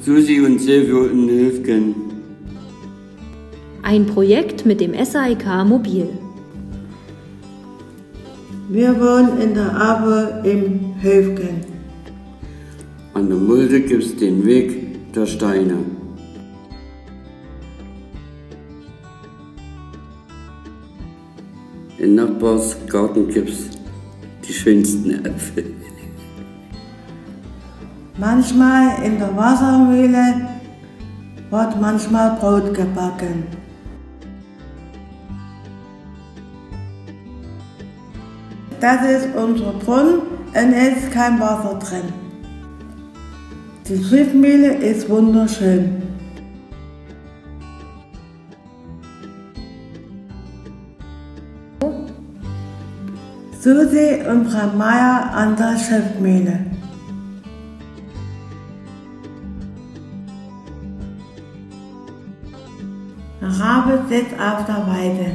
Susi und Silvio in Höfgen. Ein Projekt mit dem SAIK Mobil. Wir wohnen in der Aue im Höfgen. An der Mulde gibt's den Weg der Steine. Im Nachbarsgarten gibt's die schönsten Äpfel. Manchmal in der Wassermühle wird manchmal Brot gebacken. Das ist unser Brunnen und es ist kein Wasser drin. Die Schriftmühle ist wunderschön. Susi und Frau Meier an der Schriftmühle. Der Rabe sitzt auf der Weide.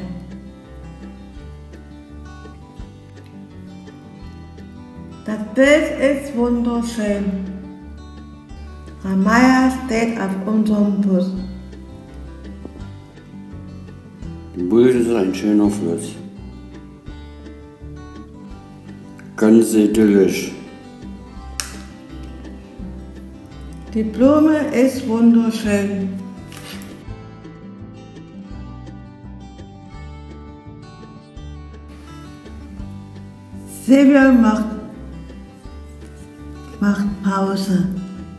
Das Bild ist wunderschön. Frau Meier steht auf unserem Bus. Die Mulde ist ein schöner Fluss. Ganz idyllisch. Die Blume ist wunderschön. Silvio macht Pause.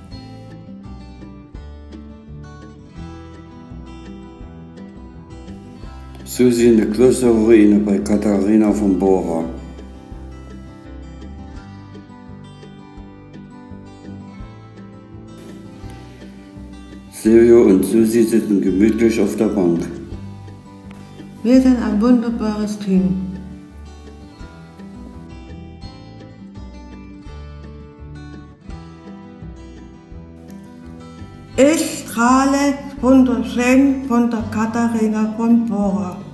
Susi in der Klosterruine bei Katharina von Bora. Silvio und Susi sitzen gemütlich auf der Bank. Wir sind ein wunderbares Team. Ich strahle wunderschön von der Katharina von Bora.